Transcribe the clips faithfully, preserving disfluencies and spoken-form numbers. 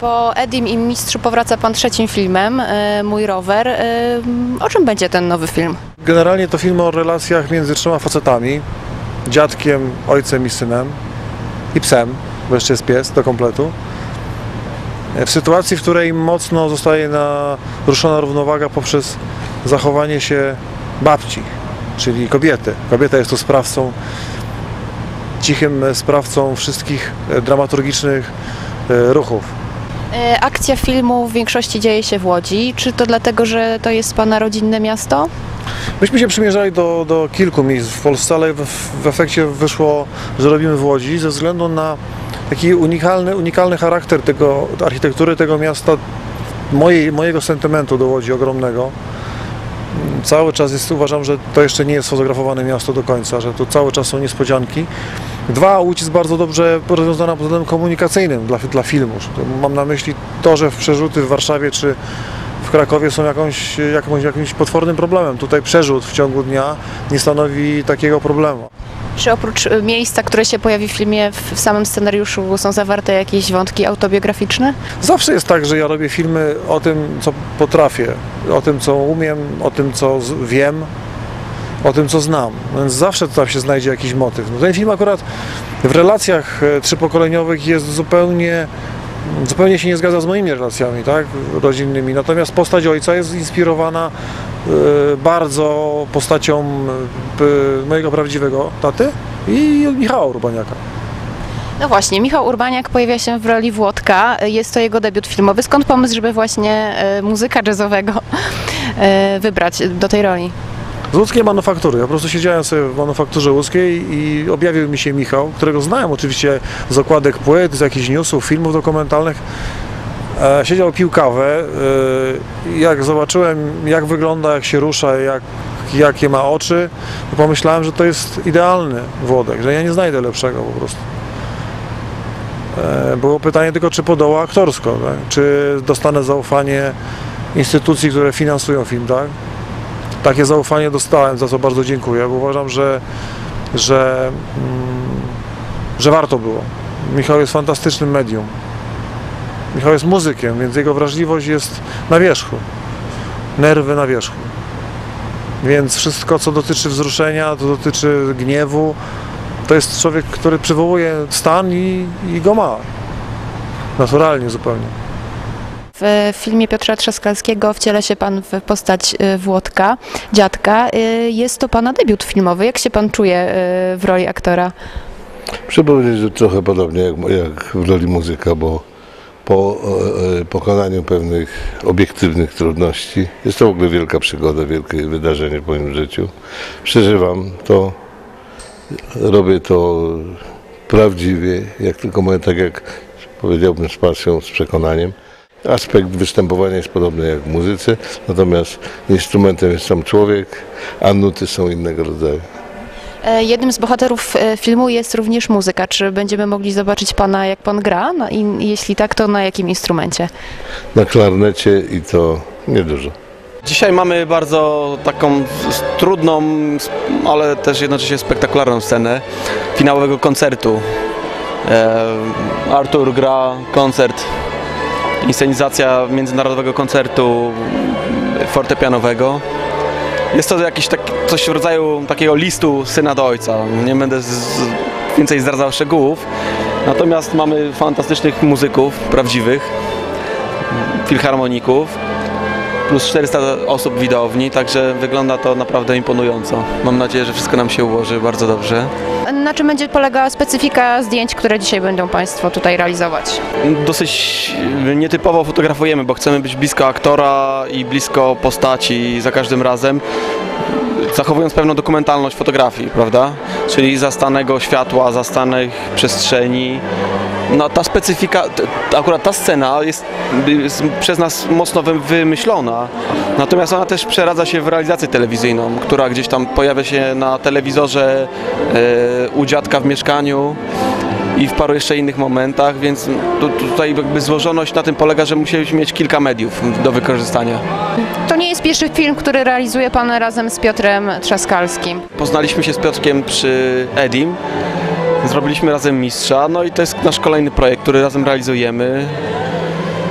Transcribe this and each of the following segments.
Po Edim i Mistrzu powraca pan trzecim filmem, Mój rower. O czym będzie ten nowy film? Generalnie to film o relacjach między trzema facetami. Dziadkiem, ojcem i synem. I psem, bo jeszcze jest pies do kompletu. W sytuacji, w której mocno zostaje naruszona równowaga poprzez zachowanie się babci, czyli kobiety. Kobieta jest tu sprawcą, cichym sprawcą wszystkich dramaturgicznych ruchów. Akcja filmu w większości dzieje się w Łodzi. Czy to dlatego, że to jest pana rodzinne miasto? Myśmy się przymierzali do, do kilku miejsc w Polsce, ale w, w efekcie wyszło, że robimy w Łodzi ze względu na taki unikalny, unikalny charakter tego, architektury tego miasta, mojej, mojego sentymentu do Łodzi ogromnego. Cały czas jest, uważam, że to jeszcze nie jest sfotografowane miasto do końca, że to cały czas są niespodzianki. Dwa, Łódź jest bardzo dobrze rozwiązana pod względem komunikacyjnym dla, dla filmu. Mam na myśli to, że przerzuty w Warszawie czy w Krakowie są jakąś, jakąś, jakimś potwornym problemem. Tutaj przerzut w ciągu dnia nie stanowi takiego problemu. Czy oprócz miejsca, które się pojawi w filmie, w samym scenariuszu są zawarte jakieś wątki autobiograficzne? Zawsze jest tak, że ja robię filmy o tym, co potrafię, o tym, co umiem, o tym, co wiem, o tym, co znam. Więc zawsze tam się znajdzie jakiś motyw. No ten film akurat w relacjach trzypokoleniowych jest zupełnie, zupełnie się nie zgadza z moimi relacjami, tak, rodzinnymi. Natomiast postać ojca jest inspirowana y, bardzo postacią y, mojego prawdziwego taty i Michała Urbaniaka. No właśnie, Michał Urbaniak pojawia się w roli Włodka. Jest to jego debiut filmowy. Skąd pomysł, żeby właśnie y, muzyka jazzowego y, wybrać do tej roli? Z łódzkiej manufaktury. Ja po prostu siedziałem sobie w manufakturze łódzkiej i objawił mi się Michał, którego znałem oczywiście z okładek płyt, z jakichś newsów, filmów dokumentalnych. E, siedział, pił kawę. E, jak zobaczyłem, jak wygląda, jak się rusza, jak, jakie ma oczy, to pomyślałem, że to jest idealny Włodek, że ja nie znajdę lepszego po prostu. E, było pytanie tylko, czy podoła aktorsko, tak? Czy dostanę zaufanie instytucji, które finansują film, tak? Takie zaufanie dostałem, za co bardzo dziękuję, bo uważam, że, że, mm, że warto było. Michał jest fantastycznym medium. Michał jest muzykiem, więc jego wrażliwość jest na wierzchu. Nerwy na wierzchu. Więc wszystko, co dotyczy wzruszenia, to dotyczy gniewu, to jest człowiek, który przywołuje stan i, i go ma. Naturalnie zupełnie. W filmie Piotra Trzaskalskiego wciela się pan w postać Włodka, dziadka. Jest to pana debiut filmowy. Jak się pan czuje w roli aktora? Muszę powiedzieć, że trochę podobnie jak, jak w roli muzyka, bo po e, pokonaniu pewnych obiektywnych trudności jest to w ogóle wielka przygoda, wielkie wydarzenie w moim życiu. Przeżywam to, robię to prawdziwie, jak tylko mogę, tak jak powiedziałbym, z pasją, z przekonaniem. Aspekt występowania jest podobny jak w muzyce, natomiast instrumentem jest sam człowiek, a nuty są innego rodzaju. Jednym z bohaterów filmu jest również muzyka. Czy będziemy mogli zobaczyć pana, jak pan gra? No i jeśli tak, to na jakim instrumencie? Na klarnecie i to niedużo. Dzisiaj mamy bardzo taką trudną, ale też jednocześnie spektakularną scenę finałowego koncertu. Artur gra koncert, inscenizacja międzynarodowego koncertu fortepianowego. Jest to jakiś tak, coś w rodzaju takiego listu syna do ojca. Nie będę z, więcej zdradzał szczegółów. Natomiast mamy fantastycznych muzyków, prawdziwych, filharmoników, plus czterysta osób w widowni, także wygląda to naprawdę imponująco. Mam nadzieję, że wszystko nam się ułoży bardzo dobrze. Na czym będzie polegała specyfika zdjęć, które dzisiaj będą państwo tutaj realizować? Dosyć nietypowo fotografujemy, bo chcemy być blisko aktora i blisko postaci za każdym razem, zachowując pewną dokumentalność fotografii, prawda? Czyli zastanego światła, zastanych przestrzeni. No, ta specyfika, akurat ta scena jest, jest przez nas mocno wymyślona, natomiast ona też przeradza się w realizację telewizyjną, która gdzieś tam pojawia się na telewizorze e, u dziadka w mieszkaniu i w paru jeszcze innych momentach, więc tu, tutaj jakby złożoność na tym polega, że musieliśmy mieć kilka mediów do wykorzystania. To nie jest pierwszy film, który realizuje pan razem z Piotrem Trzaskalskim. Poznaliśmy się z Piotrkiem przy Edim. Zrobiliśmy razem Mistrza, no i to jest nasz kolejny projekt, który razem realizujemy.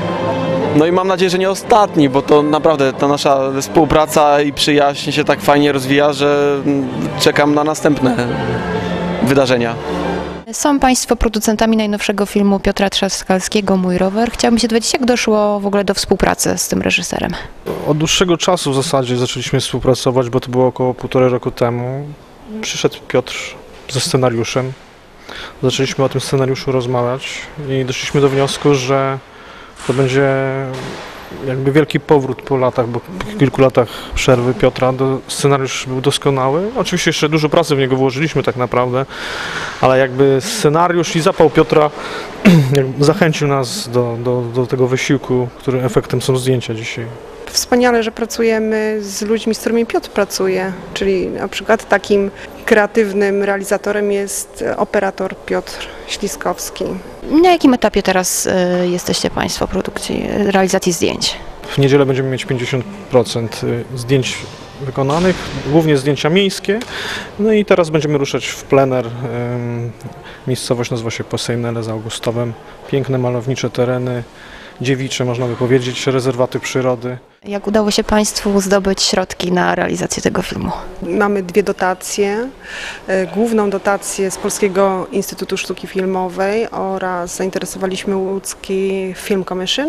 No i mam nadzieję, że nie ostatni, bo to naprawdę ta nasza współpraca i przyjaźń się tak fajnie rozwija, że czekam na następne wydarzenia. Są Państwo producentami najnowszego filmu Piotra Trzaskalskiego „Mój rower”. Chciałabym się dowiedzieć, jak doszło w ogóle do współpracy z tym reżyserem? Od dłuższego czasu w zasadzie zaczęliśmy współpracować, bo to było około półtorej roku temu. Przyszedł Piotr ze scenariuszem. Zaczęliśmy o tym scenariuszu rozmawiać i doszliśmy do wniosku, że to będzie jakby wielki powrót po latach, bo po kilku latach przerwy Piotra. Do, scenariusz był doskonały. Oczywiście jeszcze dużo pracy w niego włożyliśmy tak naprawdę, ale jakby scenariusz i zapał Piotra jakby zachęcił nas do, do, do tego wysiłku, który efektem są zdjęcia dzisiaj. Wspaniale, że pracujemy z ludźmi, z którymi Piotr pracuje, czyli na przykład takim kreatywnym realizatorem jest operator Piotr Śliskowski. Na jakim etapie teraz y, jesteście Państwo produkcji, realizacji zdjęć? W niedzielę będziemy mieć pięćdziesiąt procent zdjęć wykonanych, głównie zdjęcia miejskie. No i teraz będziemy ruszać w plener. Miejscowość nazywa się Posejnele z Augustowem. Piękne, malownicze tereny, dziewicze, można by powiedzieć, rezerwaty przyrody. Jak udało się Państwu zdobyć środki na realizację tego filmu? Mamy dwie dotacje. Główną dotację z Polskiego Instytutu Sztuki Filmowej oraz zainteresowaliśmy łódzki Film Commission.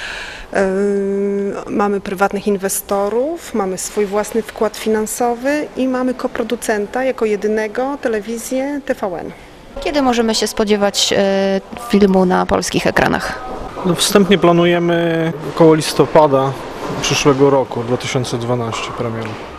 Mamy prywatnych inwestorów, mamy swój własny wkład finansowy i mamy koproducenta jako jedynego telewizję T V N. Kiedy możemy się spodziewać y, filmu na polskich ekranach? No, wstępnie planujemy około listopada przyszłego roku, dwa tysiące dwunastego premiery.